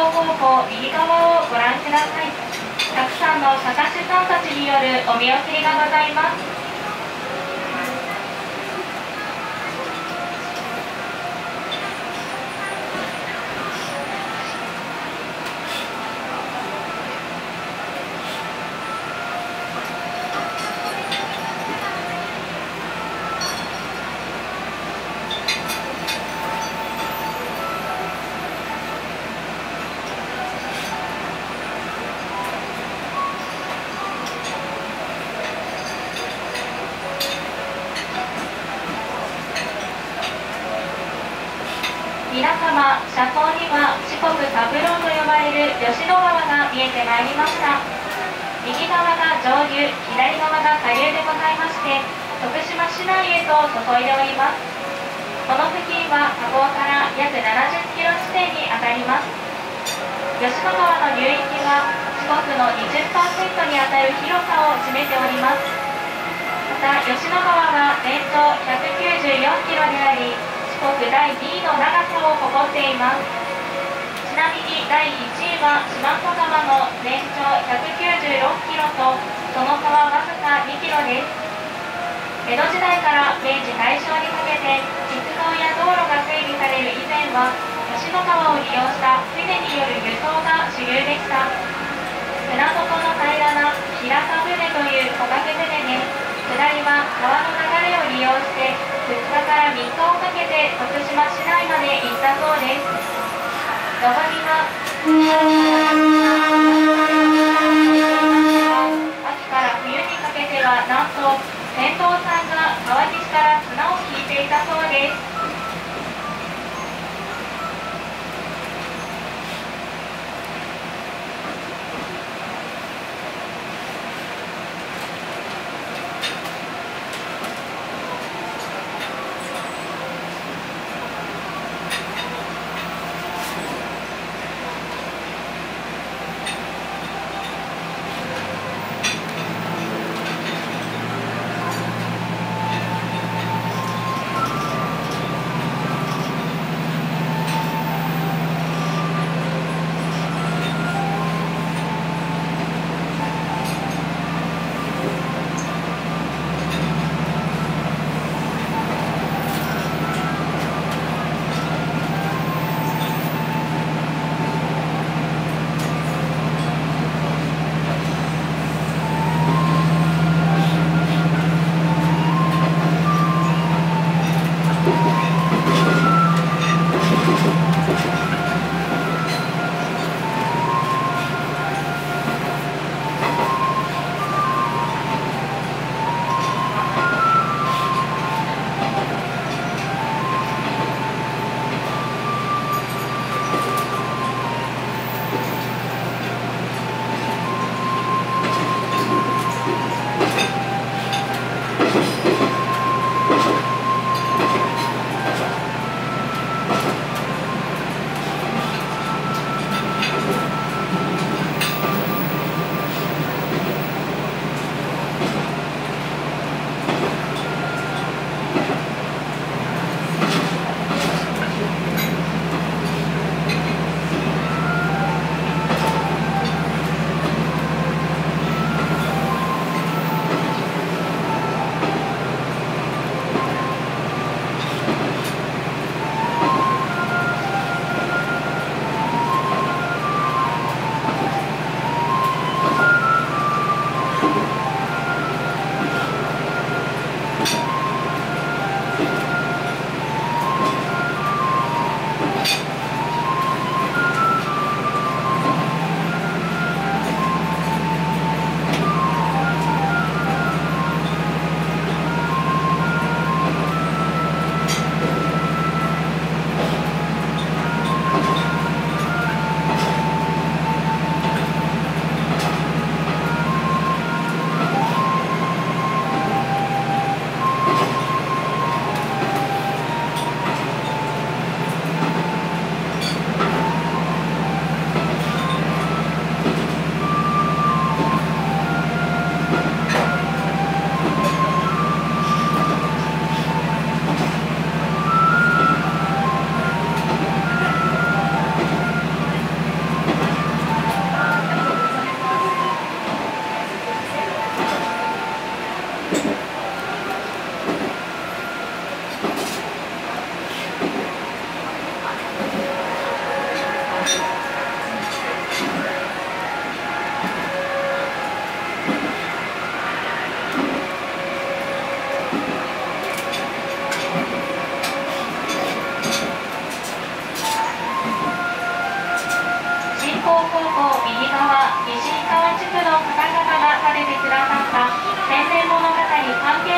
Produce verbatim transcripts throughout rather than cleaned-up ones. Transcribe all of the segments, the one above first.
方向右側をご覧ください。たくさんの坂手さんたちによるお見送りがございます。皆様、車高には四国三郎と呼ばれる吉野川が見えてまいりました。右側が上流、左側が下流でございまして、徳島市内へと注いでおります。この付近は河口から約ななじゅっキロ地点にあたります。吉野川の流域は四国の にじゅっパーセント にあたる広さを占めております。また、吉野川は全長ひゃくきゅうじゅうよんキロであり、四国だいにいの長さを誇っています。ちなみにだいいちいは四万十川の全長ひゃくきゅうじゅうろっキロとその幅わずかにキロです。江戸時代から明治大正にかけて鉄道や道路が整備される以前は吉野川を利用した船による輸送が主流でした。船底の平らな平田船という小掛け船で、下りは川の流れを利用してふつかからみっかをかけて徳島市内まで行ったそうです。上りは秋から冬にかけてはなんと船頭さんが川岸から綱を引いていたそうです。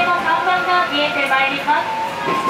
の看板が見えてまいります。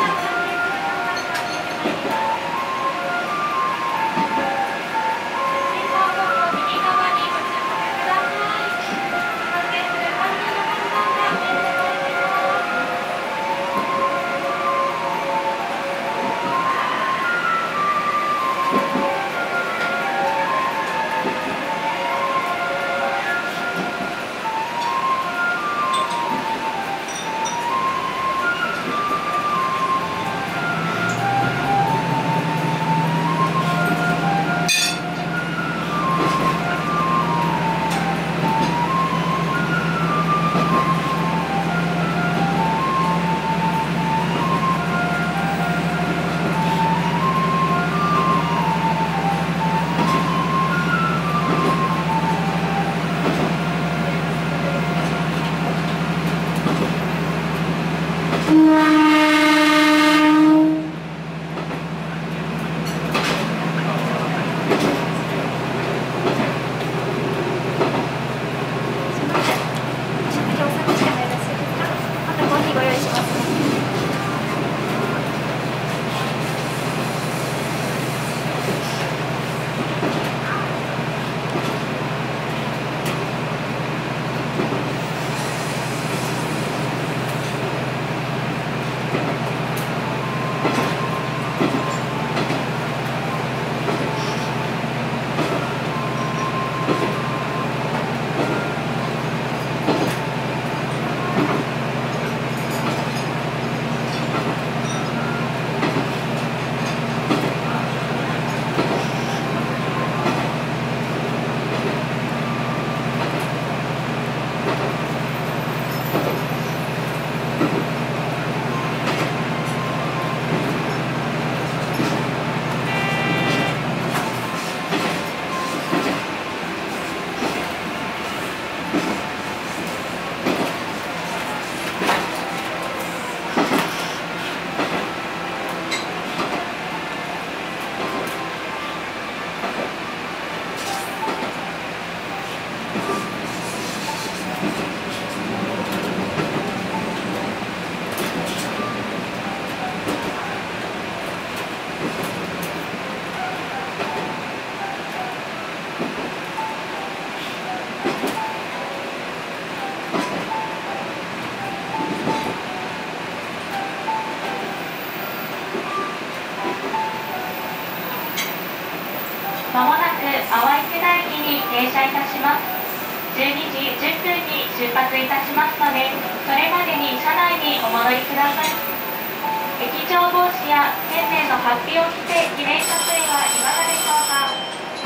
まもなく淡池田駅に停車いたします。じゅうにじじゅっぷんに出発いたしますので、それまでに車内にお戻りください。液状帽子や店名の法被を着て記念撮影はいかがでしょうか。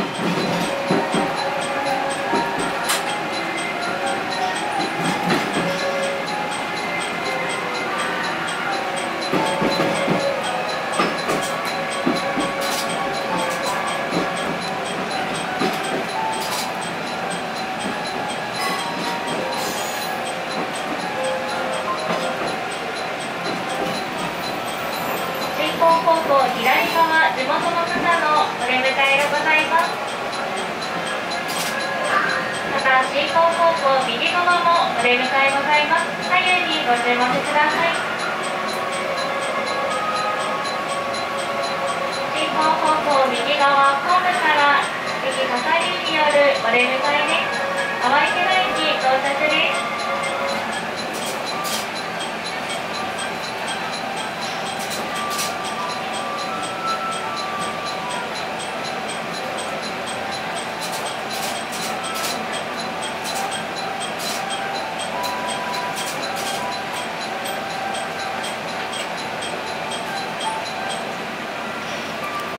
高校左側、地元の方のお出迎えでございます。また、新高高校右側もお出迎えございます。左右にご注目ください。新高高校右側、ホームから駅係員によるお出迎えです。淡池田駅到着です。